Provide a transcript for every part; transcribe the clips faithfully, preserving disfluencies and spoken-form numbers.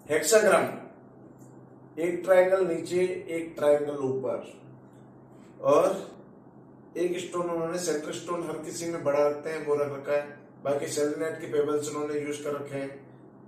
Hexagram, एक triangle नीचे एक ट्रायंगल ऊपर, और एक स्टोन उन्होंने सेंटर स्टोन हर किसी में बड़ा रखते हैं वो रख रखा है, बाकी सेलेनाइट के पेबल्स उन्होंने यूज कर रखे हैं।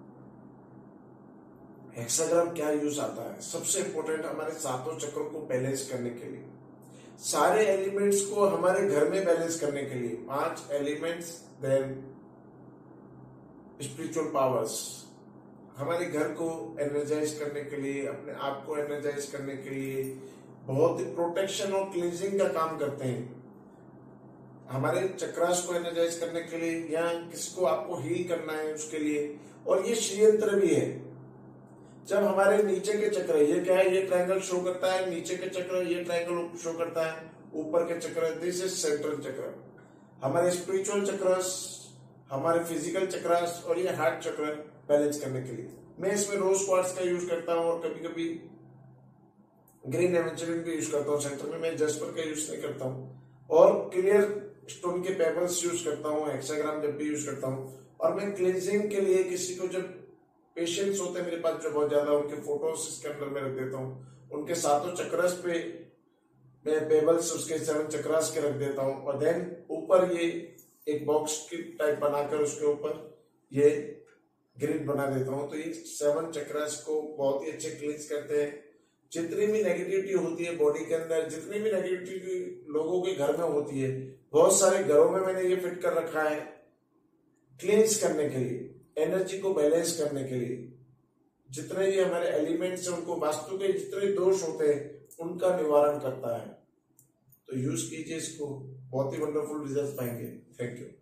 हेक्साग्राम क्या यूज आता है? सबसे इंपॉर्टेंट हमारे सातों चक्रों को बैलेंस करने के लिए, सारे एलिमेंट्स को हमारे घर में बैलेंस करने के लिए। पांच एलिमेंट्स, देन स्पिरिचुअल पावर्स हमारे घर को एनर्जाइज करने के लिए, अपने आप को एनर्जाइज करने के लिए बहुत ही प्रोटेक्शन और क्लींजिंग का काम करते हैं। हमारे चक्रास को एनर्जाइज करने के लिए या किसको आपको हील करना है उसके लिए। और ये श्रीयंत्र भी है। जब हमारे नीचे के चक्र, ये क्या है, ये ट्रायंगल शो करता है, नीचे के चक्र ये ट्रायंगल शो करता है, ऊपर के चक्र, दिस इज सेंट्रल चक्र। हमारे स्पिरिचुअल चक्रस, हमारे फिजिकल चक्रस और ये हार्ट चक्र बैलेंस करने के लिए मैं इसमें रोज क्वार्ट्ज का यूज करता हूँ, और कभी कभी ग्रीन एवेंचुरिन भी यूज करता हूँ सेंटर में। मैं जस्पर का यूज नहीं करता हूँ, और क्लियर स्टोन के पेबल्स यूज करता हूँ, हेक्साग्राम जब भी यूज करता हूँ। और मैं क्लींजिंग के लिए किसी को, जब पेशेंट्स होते हैं मेरे पास जो बहुत ज्यादा, उनके फोटोज इसके अंदर में रख देता हूँ। उनके सातों चक्रस पे मैं पेबल्स उसके सेवन चक्रस के रख देता हूँ, और देन ऊपर ये एक बॉक्स की टाइप बनाकर उसके ऊपर ये ग्रिड बना देता हूँ। तो ये सेवन चक्रस को बहुत ही अच्छे क्लींस करते हैं। जितनी भी नेगेटिविटी होती है बॉडी के अंदर, जितनी भी नेगेटिविटी लोगों के घर में होती है, बहुत सारे घरों में मैंने ये फिट कर रखा है क्लींस करने के लिए, एनर्जी को बैलेंस करने के लिए। जितने ये हमारे एलिमेंट्स हैं उनको, वास्तु के जितने दोष होते हैं उनका निवारण करता है। तो यूज कीजिए इसको, बहुत ही वंडरफुल रिजल्ट पाएंगे। Thank you.